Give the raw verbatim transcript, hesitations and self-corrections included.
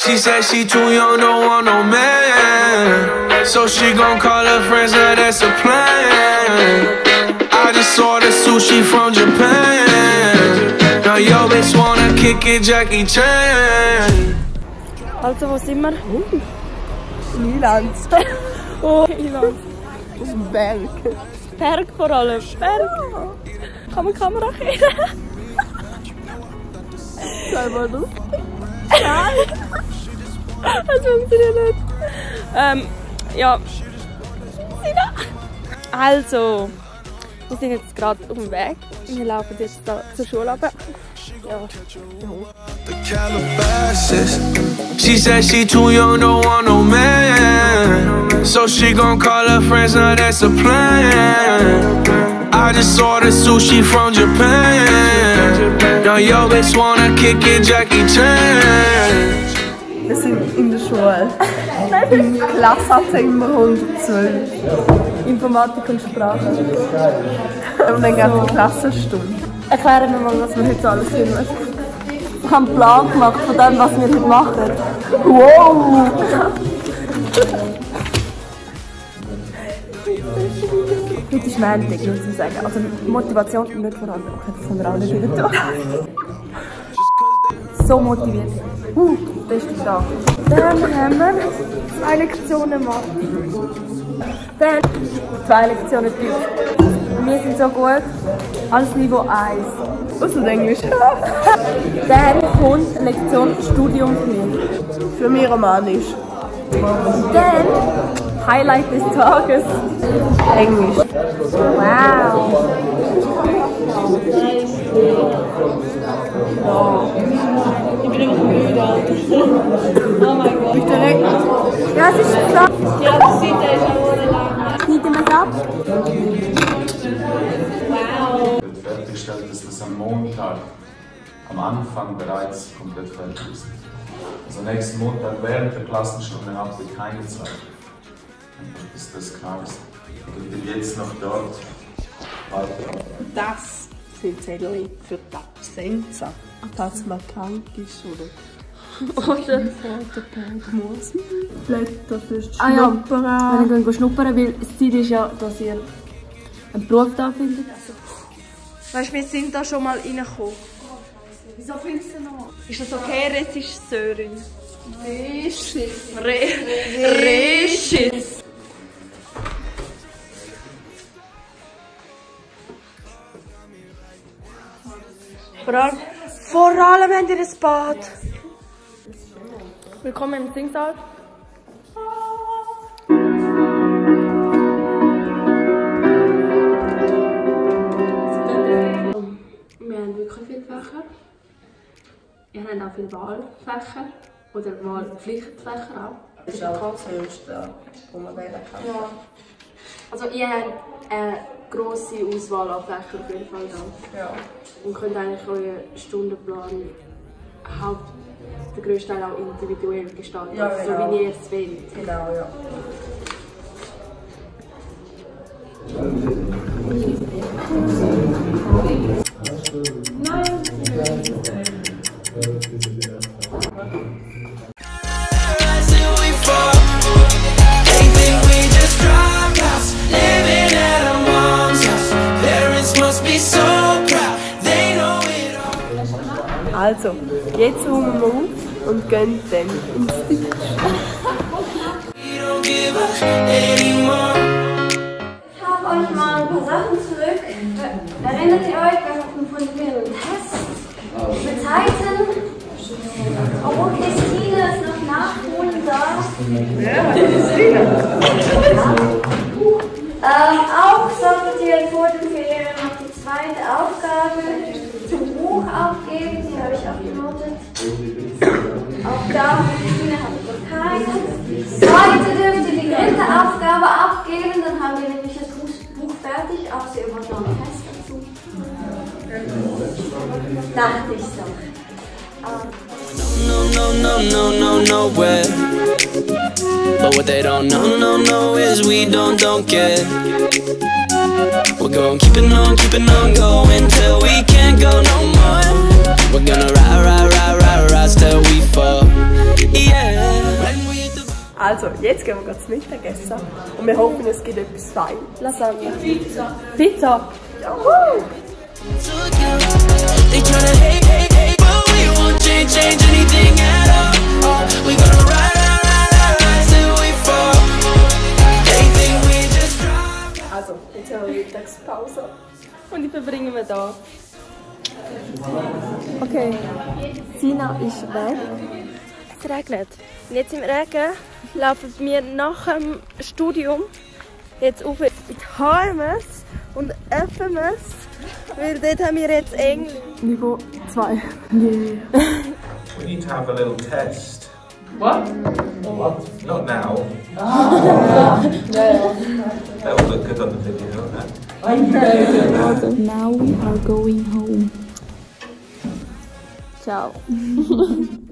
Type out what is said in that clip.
She said she too young, don't want no man. So she gon' call her friends, now that's a plan. I just ordered sushi from Japan. Now yo bitch wanna kick it, Jackie Chan. Also, wo sind wir? Uh, Neuland. Oh, Neuland. Auf dem Berg. Berg vor allem. Berg. Kann man die Kamera kehren? Schau mal das. Nein. Das funktioniert nicht. Ähm, ja. Also, wir sind jetzt gerade auf dem Weg. Wir laufen jetzt da zur Schule runter. Ja. She said she too young, don't want no man. So she gon' call her friends, now that's a plan. I just ordered sushi from Japan. Now yo bitch wanna kick it, Jackie Chan. Wir sind in der Schule. Im Klassenzimmer hundertzwölf. Informatik und Sprache. Und dann geht die Klassenstunde. Erklären wir mal, was wir heute alles filmen. Ich habe einen Plan gemacht von dem, was wir heute machen. Wow! Heute ist Montag, muss ich sagen. Also Motivation nicht vorhanden. Das können wir auch nicht wieder tun. So motiviert. Uh, beste Tag. Dann haben wir zwei Lektionen Mathe. Dann zwei Lektionen Deutsch. Wir sind so gut. Alles Niveau eins. Was ist Englisch? Dann kommt eine Lektion Studium für mich. Für mich Romanisch. Dann Highlight des Tages. Englisch. Wow. Ich bin immer müde, Alter. Oh mein Gott. Bist du direkt? Ja, es ist klar. Ja, die Seite ist auch lang. Schneiden wir es ab. Wow. Fertiggestellt ist, dass am Montag am Anfang bereits komplett fertig ist. Also nächsten Montag während der Klassenstunde habt ihr keine Zeit. Einfach bis das klar ist. Und ich bin jetzt noch dort weiter. Das sind Zettel für die Absenza. Dass man krank ist oder Oder? muss. Blätter fürs Ah ja, Schnuppern. wenn ihr schnuppern, weil das Ziel ist ja, dass ihr einen Beruf da findet. Weißt du, wir sind da schon mal reingekommen. Wieso findest du noch? Ist das okay, Regisseurin? Regisseur. Re Regisseur. Vor allem, vor allem haben wir ein Bad. Willkommen im Singsaal. Wir haben wirklich viele Fächer. Ihr habt auch viele Wahlfächer oder Wahlpflichtfächer auch. Das ist auch das Höchste, wo man wählen kann. Ja. Also ihr habt eine grosse Auswahl an Fächern auf jeden Fall da. Ja. Und könnt eigentlich euren Stundenplan Haupt, den grössten Teil auch individuell gestalten, Ja, so genau. wie ihr es wollt. Genau, ja. Also, jetzt räumen wir auf und gehen dann ins Deutsch. Ich habe euch mal ein paar Sachen zurück. Erinnert ihr euch, wir hatten von den Tests mit Zeiten? Obwohl Christine es noch nachholen darf. Ja, Christine. Ja. Ähm, auch solltet ihr vor den Ferien noch die zweite Aufgabe zum Buch abgeben. Die habe ich abgenotet. Aufgaben für Christine habe ich noch keine. Heute dürft ihr die dritte Aufgabe abgeben, dann haben wir nämlich das Buch fertig, auch sie überhaupt noch einen Test dazu. Dachte ich so. No, no, no, no, no, nowhere. But what they don't know, no, no, is we don't, don't care. We're going keeping on, keeping on going till we can't go no more. We're gonna ride, ride, ride, ride, rise till we fall. Yeah. jetzt gehen wir gerade zum Mittagessen. Und wir hoffen, es gibt etwas Feines. Lasagne. Pizza. Pizza? Juhu! They tryna hate, hate, hate, but we won't change, change anything at all. We gonna ride, ride, ride, ride till we fall. They think we just drive. Also, jetzt haben wir Mittagspause. Und die verbringen wir da. Okay, Sina ist weg. Es regnet. Und jetzt im Regen laufen wir nach dem Studium jetzt auf in die H M S und F M S, weil dort haben wir jetzt Englisch. Niveau zwei. Yeah. We need to have a little test. What? What? Not now. That would look good on the video, no? Now we are going home. Ciao.